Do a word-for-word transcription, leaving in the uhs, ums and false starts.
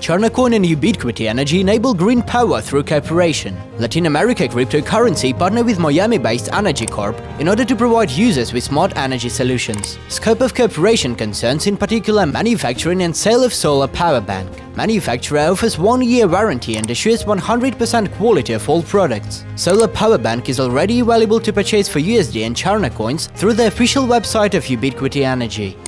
CharnaCoin and Ubiquity Energy enable green power through cooperation. Latin America cryptocurrency partner with Miami-based Energy Corp in order to provide users with smart energy solutions. Scope of cooperation concerns in particular manufacturing and sale of solar power bank. Manufacturer offers one-year warranty and assures one hundred percent quality of all products. Solar power bank is already available to purchase for U S D and CharnaCoins through the official website of Ubiquity Energy.